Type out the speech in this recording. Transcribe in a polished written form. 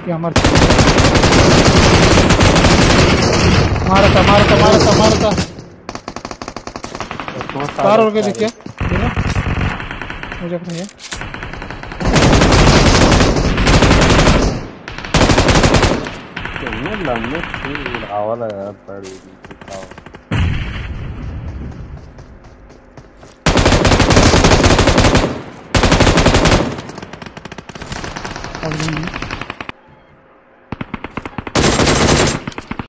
क्या मारता कार और के देखिए मुझे नहीं है लम्बे आवाज आया पड़ और